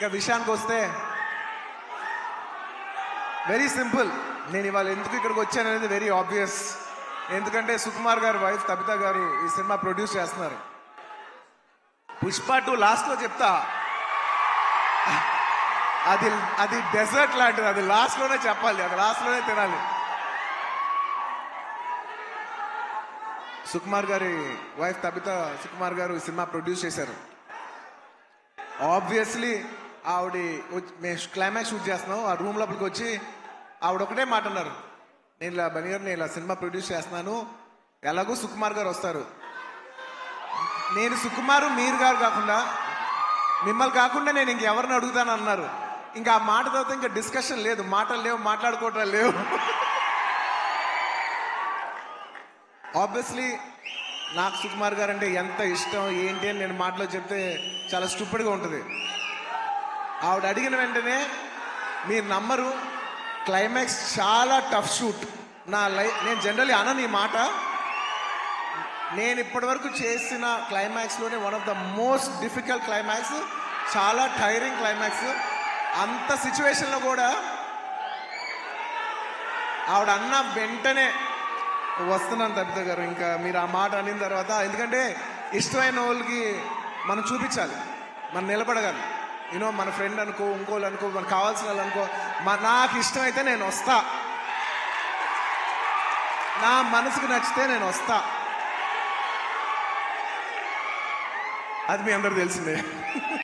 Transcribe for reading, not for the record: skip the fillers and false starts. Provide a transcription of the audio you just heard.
ఇక విషయానికి వస్తే వెరీ సింపుల్. నేను ఇవాళ ఎందుకు ఇక్కడికి వచ్చాను అనేది వెరీ ఆబ్వియస్. ఎందుకంటే సుకుమార్ గారు వైఫ్ తబిత గారు ఈ సినిమా ప్రొడ్యూస్ చేస్తున్నారు. పుష్ప 2 లాస్ట్లో చెప్తా, అది అది డెజర్ట్ లాంటిది. అది లాస్ట్లోనే చెప్పాలి, అది లాస్ట్లోనే తినాలి. సుకుమార్ గారి వైఫ్ తబిత సుకుమార్ గారు ఈ సినిమా ప్రొడ్యూస్ చేశారు. ఆబ్వియస్లీ ఆవిడ మేము క్లైమాక్స్ షూట్ చేస్తున్నాం. ఆ రూమ్ లోపలికి వచ్చి ఆవిడ ఒకటే మాట అన్నారు, నేను ఇలా బని గారు నేను ఇలా సినిమా ప్రొడ్యూస్ చేస్తున్నాను, ఎలాగో సుకుమార్ గారు వస్తారు. నేను సుకుమారు మీరు గారు కాకుండా మిమ్మల్ని కాకుండా నేను ఇంకెవరిని అడుగుతాను అన్నారు. ఇంకా ఆ మాట తర్వాత ఇంకా డిస్కషన్ లేదు, మాటలు లేవు, మాట్లాడుకోవటం లేవు. ఆబ్వియస్లీ నాకు సుకుమార్ గారు అంటే ఎంత ఇష్టం ఏంటి అని నేను మాటలో చెప్తే చాలా స్టూపిడ్గా ఉంటుంది. ఆవిడ అడిగిన వెంటనే మీరు నమ్మరు, క్లైమాక్స్ చాలా టఫ్ షూట్. నేను జనరల్లీ అనను ఈ మాట. నేను ఇప్పటివరకు చేసిన క్లైమాక్స్లోనే one of the most difficult climax, చాలా టైరింగ్ క్లైమాక్స్. అంత సిచ్యువేషన్లో కూడా ఆవిడ అన్న వెంటనే వస్తున్నాను తబిత గారు, ఇంకా మీరు ఆ మాట అనిన తర్వాత, ఎందుకంటే ఇష్టమైన వాళ్ళకి మనం చూపించాలి, మనం నిలబడగాలి. యూనో మన ఫ్రెండ్ అనుకో, ఇంకోళ్ళు అనుకో, మనకు కావాల్సిన వాళ్ళు అనుకో, నాకు ఇష్టమైతే నేను వస్తా, నా మనసుకు నచ్చితే నేను వస్తా. అది మీ అందరూ తెలిసిందే.